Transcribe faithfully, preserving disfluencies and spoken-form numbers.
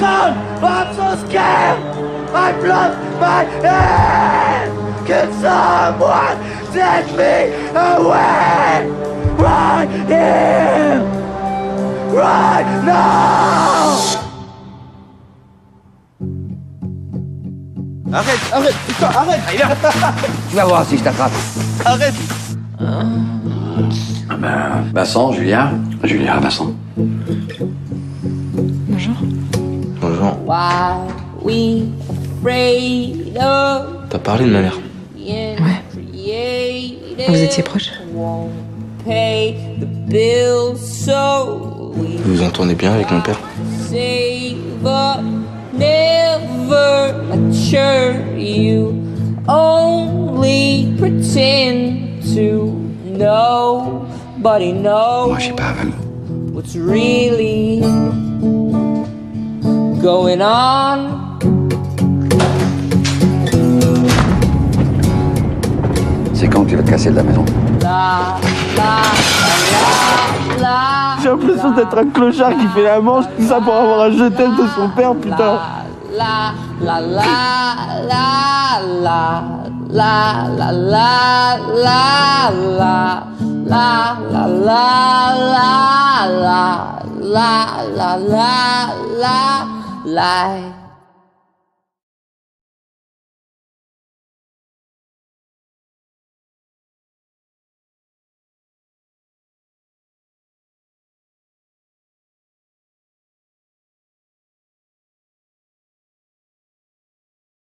cold, I'm so scared. I've lost my head. Can someone take me away? Right here, right now. Arrête, arrête, putain, arrête. Allez, viens. Tu vas voir si je t'attrape. Arrête. Ah ben, Vincent, Julien. Julien, Vincent. Bonjour. Bonjour. Why we afraid of T'as parlé de ma mère. Ouais. Vous étiez proches? Pay the bill, so we Vous vous entendez bien avec mon père? save up, never mature. You only pretend to know, but he knows Moi, je suis pas aveugle. what's really going on. C'est quand que tu vas te casser de la maison? La, la, la, la, J'ai l'impression d'être un clochard qui fait la manche, tout ça pour avoir un je t'aime de son père, putain. La, la, la, la, la, la, la, la, la, la, la, la, la, la, la, la, la, la, la, la.